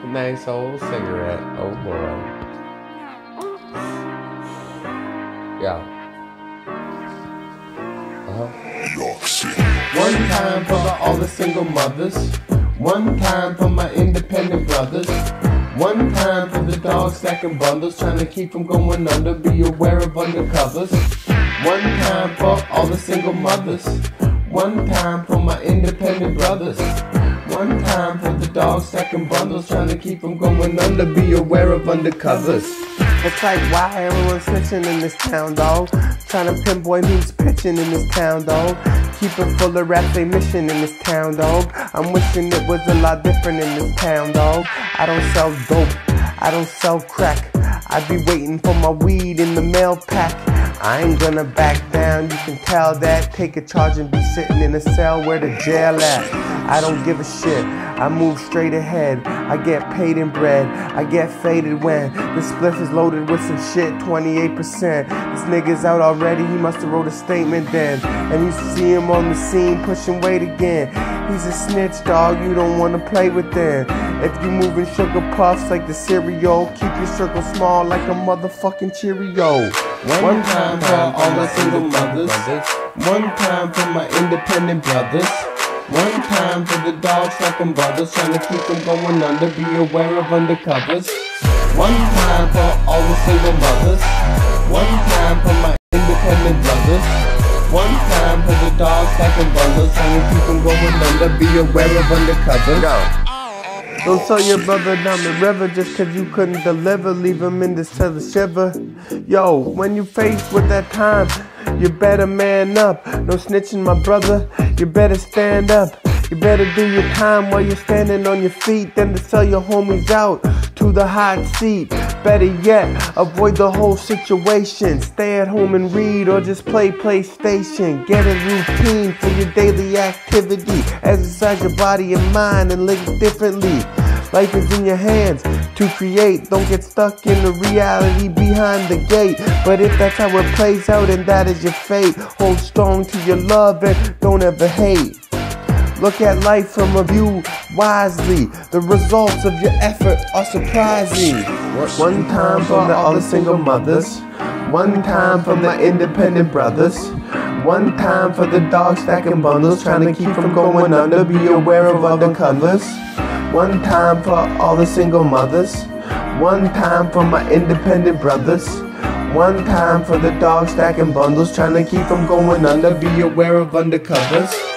Nice old cigarette. Oh boy. Yeah. One time for all the single mothers. One time for my independent brothers. One time for the dogs stacking bundles, trying to keep from going under. Be aware of undercovers. One time for all the single mothers. One time for my independent brothers. One time for the dogs stacking bundles, trying to keep from going under. Be aware of undercovers. It's like why everyone's snitching in this town, dog. Trying to pinpoint who's pitching in this town, dog. Keep it full of rap, they mission in this town, dog. I'm wishing it was a lot different in this town, dog. I don't sell dope, I don't sell crack. I be waiting for my weed in the mail pack. I ain't gonna back down, you can tell that. Take a charge and be sitting in a cell where the jail at. I don't give a shit, I move straight ahead. I get paid in bread, I get faded when the spliff is loaded with some shit, 28%. This nigga's out already, he must've wrote a statement then. And you see him on the scene pushing weight again. He's a snitch, dog, you don't wanna play with them. If you moving sugar puffs like the cereal, keep your circle small like a motherfucking Cheerio. One time for all the single mothers. One time for my independent brothers. One time for the dogs stacking brothers, trying to keep them going under. Be aware of undercovers. One time for all the single mothers. One time for my independent brothers. One time for the dogs stacking brothers, trying to keep them going under. Be aware of undercovers. Go. Don't sell your brother down the river just cause you couldn't deliver. Leave him in this to the shiver. Yo, when you faced with that time, you better man up. No snitching, my brother, you better stand up. You better do your time while you're standing on your feet, than to sell your homies out to the hot seat. Better yet, avoid the whole situation. Stay at home and read or just play PlayStation. Get a routine for your daily activity. Exercise your body and mind and live differently. Life is in your hands to create. Don't get stuck in the reality behind the gate. But if that's how it plays out and that is your fate, hold strong to your love and don't ever hate. Look at life from a view wisely. The results of your effort are surprising. One time for all the single mothers. One time for the independent brothers. One time for the dog stacking bundles, trying to keep from going under. Be aware of undercovers. One time for all the single mothers. One time for my independent brothers. One time for the dog stacking bundles, trying to keep from going under. Be aware of undercovers.